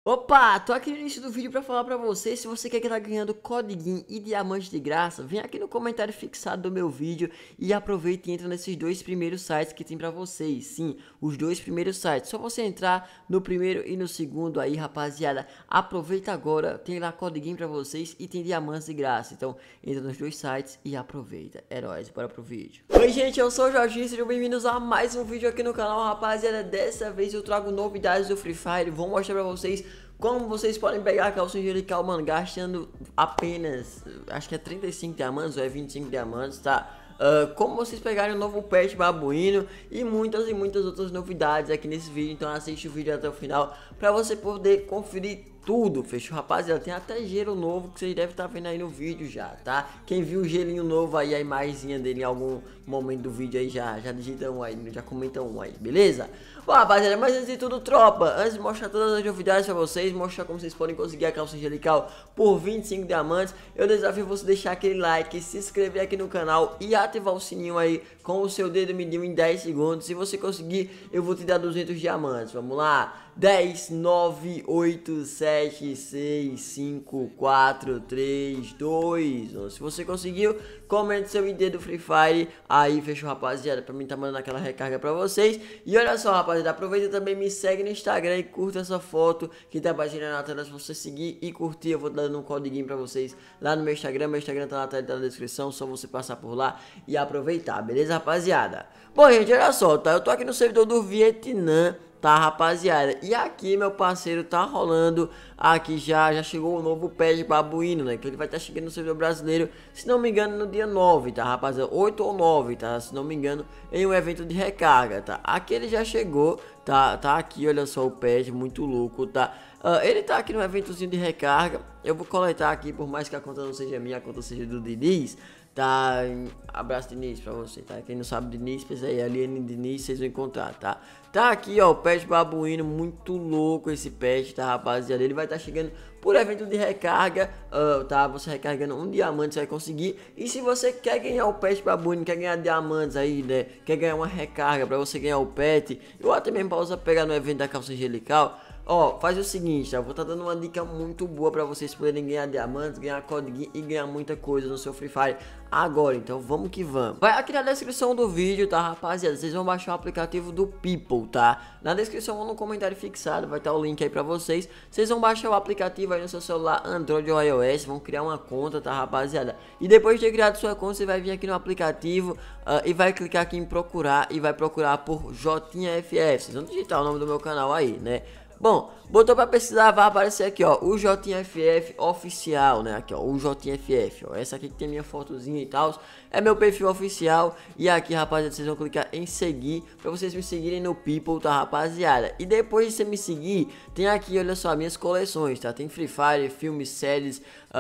Opa, tô aqui no início do vídeo pra falar pra você, se você quer estar ganhando codiguinho e diamante de graça, vem aqui no comentário fixado do meu vídeo e aproveita e entra nesses dois primeiros sites que tem pra vocês. Sim, os dois primeiros sites, só você entrar no primeiro e no segundo aí, rapaziada. Aproveita agora, tem lá codiguinho pra vocês e tem diamantes de graça, então entra nos dois sites e aproveita. É nóis, bora pro vídeo. Oi gente, eu sou o Jorginho, sejam bem-vindos a mais um vídeo aqui no canal, rapaziada. Dessa vez eu trago novidades do Free Fire, vou mostrar pra vocês como vocês podem pegar a calça angelical, mano, gastando apenas, acho que é 35 diamantes ou é 25 diamantes, tá? Como vocês pegarem o novo pet babuíno e muitas outras novidades aqui nesse vídeo. Então assiste o vídeo até o final pra você poder conferir tudo, fechou, rapaziada? Tem até gelo novo que vocês devem estar vendo aí no vídeo já, tá? Quem viu o gelinho novo aí, a imagenzinha dele em algum momento do vídeo aí, já digita um aí, já comenta um aí, beleza? Bom, rapaziada, mas antes de tudo, tropa, antes de mostrar todas as novidades pra vocês, mostrar como vocês podem conseguir a calça angelical por 25 diamantes, eu desafio você deixar aquele like, se inscrever aqui no canal e ativar o sininho aí com o seu dedo mindinho em 10 segundos. Se você conseguir, eu vou te dar 200 diamantes, vamos lá? 10, 9, 8, 7, 6, 5, 4, 3, 2, 1. Se você conseguiu, comente seu ID do Free Fire. Aí, fechou, rapaziada, pra mim tá mandando aquela recarga pra vocês. E olha só, rapaziada, aproveita também, me segue no Instagram e curta essa foto que tá aparecendo na tela. Se você seguir e curtir, eu vou dando um codiguinho pra vocês lá no meu Instagram. Meu Instagram tá na tela, tá na descrição, só você passar por lá e aproveitar, beleza, rapaziada? Bom, gente, olha só, tá? Eu tô aqui no servidor do Vietnã, tá, rapaziada? E aqui, meu parceiro, tá rolando. Aqui já chegou o novo pet babuíno, né? Que ele vai estar chegando no servidor brasileiro, se não me engano, no dia 9, tá, rapaziada? 8 ou 9, tá? Se não me engano, em um evento de recarga, tá? Aqui ele já chegou, tá aqui, olha só o pet, muito louco, tá? Ele tá aqui no eventozinho de recarga. Eu vou coletar aqui, por mais que a conta não seja minha, a conta seja do Diniz. Tá, abraço Diniz pra você, tá? Quem não sabe Diniz, pensa aí, Aliane Diniz, vocês vão encontrar, tá? Tá aqui, ó, o pet babuíno, muito louco esse pet, tá, rapaziada? Ele vai estar chegando por evento de recarga, tá? Você recarregando um diamante, você vai conseguir. E se você quer ganhar o pet babuíno, quer ganhar diamantes aí, né? Quer ganhar uma recarga pra você ganhar o pet, ou até mesmo pra você pegar no evento da calça angelical, ó, faz o seguinte, tá? Eu vou estar dando uma dica muito boa pra vocês poderem ganhar diamantes, ganhar código e ganhar muita coisa no seu Free Fire agora. Então vamos que vamos. Vai aqui na descrição do vídeo, tá, rapaziada? Vocês vão baixar o aplicativo do People, tá? Na descrição ou no comentário fixado vai estar o link aí pra vocês. Vocês vão baixar o aplicativo aí no seu celular Android ou iOS, vão criar uma conta, tá, rapaziada? E depois de ter criado sua conta, você vai vir aqui no aplicativo e vai clicar aqui em procurar e vai procurar por JFF. Vocês vão digitar o nome do meu canal aí, né? Bom, botou pra pesquisar, vai aparecer aqui, ó, o JFF oficial, né, aqui, ó, o JFF, ó, essa aqui que tem minha fotozinha e tal, é meu perfil oficial. E aqui, rapaziada, vocês vão clicar em seguir, pra vocês me seguirem no People, tá, rapaziada? E depois de você me seguir, tem aqui, olha só, minhas coleções, tá, tem Free Fire, filmes, séries,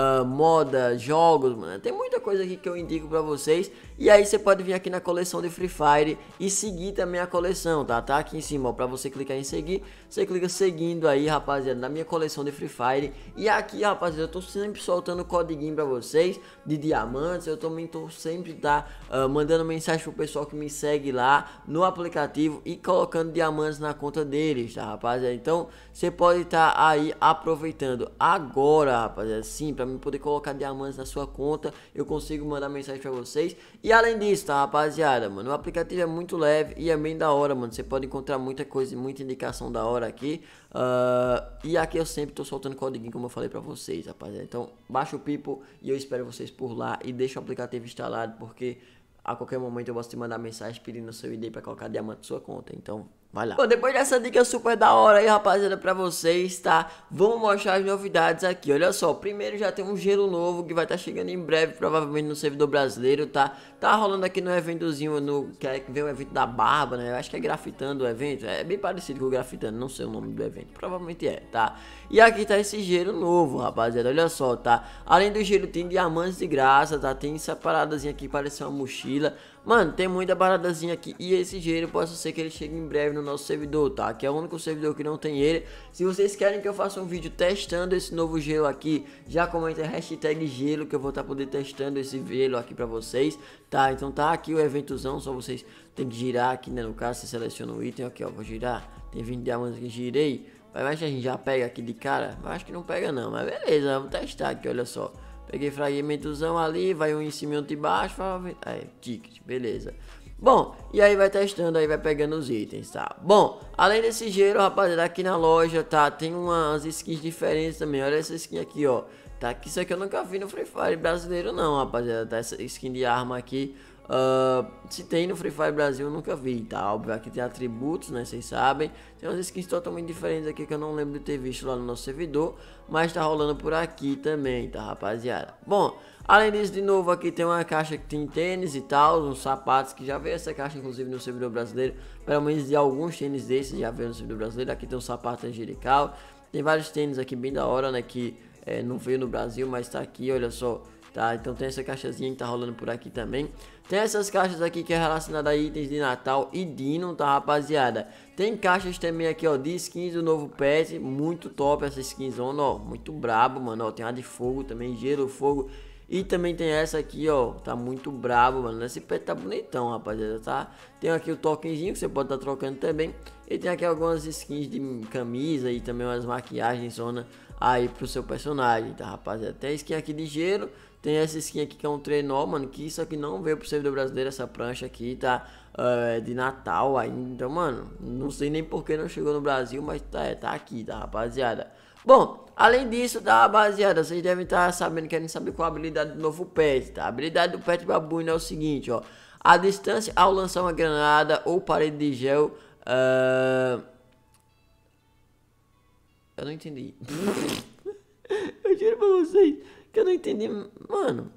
moda, jogos, mano, tem muita coisa aqui que eu indico pra vocês. E aí você pode vir aqui na coleção de Free Fire e seguir também a coleção, tá? Tá aqui em cima, ó, pra você clicar em seguir, você clica seguindo aí, rapaziada, na minha coleção de Free Fire. E aqui, rapaziada, eu tô sempre soltando codiguinho pra vocês de diamantes. Eu também tô sempre, tá, mandando mensagem pro pessoal que me segue lá no aplicativo e colocando diamantes na conta deles, tá, rapaziada? Então, você pode estar aí aproveitando agora, rapaziada, sim, pra mim poder colocar diamantes na sua conta, eu consigo mandar mensagem pra vocês. E além disso, tá, rapaziada, mano, o aplicativo é muito leve e é bem da hora, mano. Você pode encontrar muita coisa e muita indicação da hora aqui. E aqui eu sempre tô soltando código, como eu falei pra vocês, rapaziada. Então, baixa o People e eu espero vocês por lá. E deixa o aplicativo instalado, porque a qualquer momento eu posso te mandar mensagem pedindo o seu ID pra colocar diamante na sua conta. Então, vai lá. Bom, depois dessa dica super da hora aí, rapaziada, pra vocês, tá? Vamos mostrar as novidades aqui. Olha só, primeiro já tem um gelo novo que vai estar chegando em breve, provavelmente no servidor brasileiro, tá? Tá rolando aqui no eventozinho, que vem o evento da barba, né? Eu acho que é grafitando o evento. É bem parecido com o grafitando, não sei o nome do evento. Provavelmente é, tá? E aqui tá esse gelo novo, rapaziada. Olha só, tá? Além do gelo tem diamantes de graça, tá? Tem essa paradazinha aqui, parece uma mochila. Mano, tem muita paradazinha aqui. E esse gelo pode ser que ele chegue em breve no nosso servidor, tá? Que é o único servidor que não tem ele. Se vocês querem que eu faça um vídeo testando esse novo gelo aqui, já comenta hashtag gelo, que eu vou estar poder testando esse gelo aqui pra vocês, tá? Então tá aqui o eventozão, só vocês tem que girar aqui, né? No caso, você seleciona o item, aqui ó, vou girar. Tem 20 diamantes que girei. Vai, mas a gente já pega aqui de cara? Eu acho que não pega não, mas beleza, vamos testar aqui, olha só. Peguei fragmentozão ali, vai um em cima e outro de baixo, aí, ticket, beleza. Bom, e aí vai testando, aí vai pegando os itens, tá? Bom, além desse gelo, rapaziada, aqui na loja, tá, tem umas skins diferentes também. Olha essa skin aqui, ó. Tá, que isso aqui eu nunca vi no Free Fire brasileiro não, rapaziada. Tá, essa skin de arma aqui, se tem no Free Fire Brasil eu nunca vi, tá? Óbvio, aqui tem atributos, né, vocês sabem. Tem umas skins totalmente diferentes aqui que eu não lembro de ter visto lá no nosso servidor, mas tá rolando por aqui também, tá, rapaziada? Bom, além disso, de novo, aqui tem uma caixa que tem tênis e tal, uns sapatos, que já veio essa caixa inclusive no servidor brasileiro. Pelo menos de alguns tênis desses já veio no servidor brasileiro. Aqui tem um sapato angelical, tem vários tênis aqui bem da hora, né, que não veio no Brasil, mas tá aqui, olha só. Tá, então tem essa caixazinha que tá rolando por aqui também. Tem essas caixas aqui que é relacionada a itens de Natal e Dino, tá, rapaziada? Tem caixas também aqui, ó, de skins do novo pet, muito top essa skinzona, ó, muito brabo, mano, ó, tem a de fogo também, gelo, fogo. E também tem essa aqui, ó, tá muito brabo, mano, esse pet tá bonitão, rapaziada, tá? Tem aqui o tokenzinho que você pode tá trocando também. E tem aqui algumas skins de camisa e também umas maquiagens zona aí pro seu personagem, tá, rapaziada? Tem a skin aqui de gelo, tem essa skin aqui que é um trenó, mano, que isso aqui não veio pro servidor brasileiro, essa prancha aqui, tá, de Natal ainda, então, mano, não sei nem por que não chegou no Brasil, mas tá aqui, tá, rapaziada? Bom, além disso, tá, rapaziada, vocês devem estar sabendo, querem saber qual a habilidade do novo pet, tá? A habilidade do pet babuíno é o seguinte, ó, a distância ao lançar uma granada ou parede de gel, eu não entendi. Eu juro pra vocês que eu não entendi. Mano,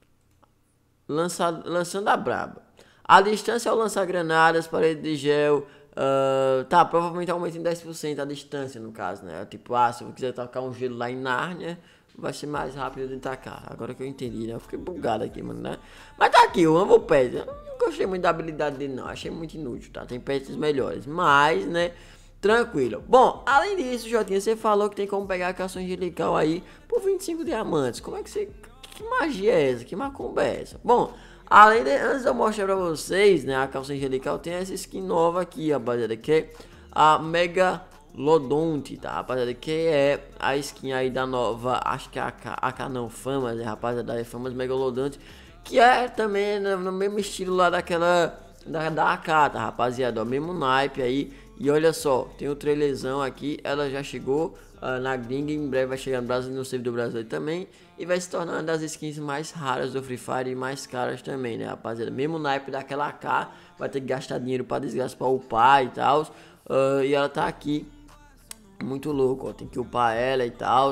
lançando a braba. A distância ao lançar granadas, parede de gel. Tá, provavelmente aumenta em 10% a distância, no caso, né? Tipo, se eu quiser tacar um gelo lá em Nárnia, vai ser mais rápido de tacar. Agora que eu entendi, né? Eu fiquei bugado aqui, mano, né? Mas tá aqui, eu amo o pet. Eu não gostei muito da habilidade dele, não. Achei muito inútil, tá? Tem pets melhores. Mas, né? Tranquilo. Bom, além disso, Jotinha, você falou que tem como pegar a calça angelical aí por 25 diamantes. Como é que você... Que magia é essa? Que macumba é essa? Bom, antes de eu mostrar pra vocês, né, a calça angelical, tem essa skin nova aqui, rapaziada, que é a Megalodonte, tá, rapaziada, que é a skin aí da nova, acho que é a não, Famas, né, rapaziada, é Famas Megalodonte, que é também no mesmo estilo lá daquela, da AK, tá, rapaziada, o mesmo naipe aí. E olha só, tem o trailerzão aqui, ela já chegou na gringa, em breve vai chegar no Brasil, no servidor brasileiro também. E vai se tornar uma das skins mais raras do Free Fire e mais caras também, né, rapaziada? Mesmo naipe daquela AK, vai ter que gastar dinheiro pra desgraça pra upar e tal. E ela tá aqui, muito louco, ó, tem que upar ela e tal.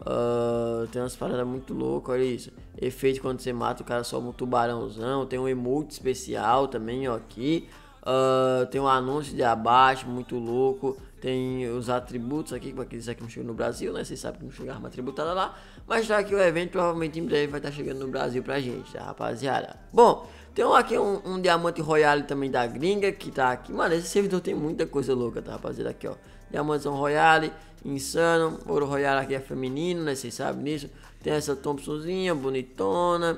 Tem umas paradas muito loucas, olha isso. Efeito quando você mata o cara, solta um tubarãozão. Tem um emote especial também, ó, aqui. Tem um anúncio de abaixo, muito louco. Tem os atributos aqui, para aqueles que não chegam no Brasil, né? Vocês sabem que não chega arma atributada lá. Mas tá aqui o evento, provavelmente em breve vai estar chegando no Brasil pra gente, tá, rapaziada? Bom, tem aqui um diamante royale também da gringa, que tá aqui. Mano, esse servidor tem muita coisa louca, tá, rapaziada? Aqui, ó. Diamantes royale, insano. Ouro royale aqui é feminino, né? Vocês sabem disso. Tem essa Thompsonzinha, bonitona.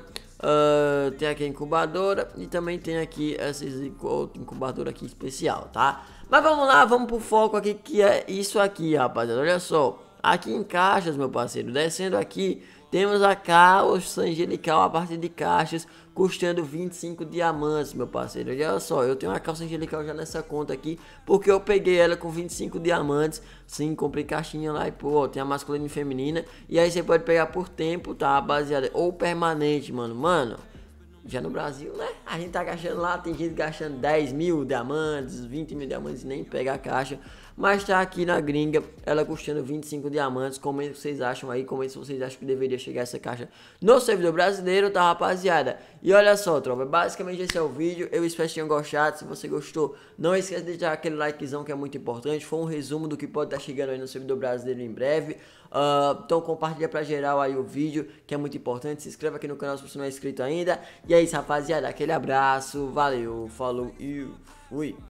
Tem aqui a incubadora e também tem aqui essa incubadora aqui especial, tá? Mas vamos lá, vamos pro foco aqui, que é isso aqui, rapaziada. Olha só, aqui em caixas, meu parceiro, descendo aqui, temos a calça angelical a partir de caixas, custando 25 diamantes, meu parceiro. Olha só, eu tenho uma calça angelical já nessa conta aqui, porque eu peguei ela com 25 diamantes. Sim, comprei caixinha lá e pô, tem a masculina e feminina. E aí você pode pegar por tempo, tá, rapaziada? Ou permanente, mano. Já no Brasil, né? A gente tá gastando lá, tem gente gastando 10 mil diamantes, 20 mil diamantes e nem pega a caixa. Mas tá aqui na gringa, ela custando 25 diamantes. Comenta o que vocês acham aí, comenta se vocês acham que deveria chegar essa caixa no servidor brasileiro, tá, rapaziada? E olha só, tropa, basicamente esse é o vídeo. Eu espero que tenham gostado. Se você gostou, não esqueça de deixar aquele likezão que é muito importante. Foi um resumo do que pode estar chegando aí no servidor brasileiro em breve. Então compartilha pra geral aí o vídeo, que é muito importante. Se inscreva aqui no canal se você não é inscrito ainda. E é isso, rapaziada, aquele abraço, valeu, falou e fui.